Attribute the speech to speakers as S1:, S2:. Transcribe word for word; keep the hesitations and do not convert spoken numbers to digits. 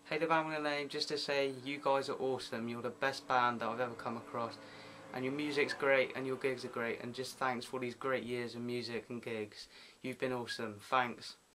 S1: Hey, the band name, just to say you guys are awesome. You're the best band that I've ever come across, and your music's great and your gigs are great, and just thanks for all these great years of music and gigs. You've been awesome. Thanks.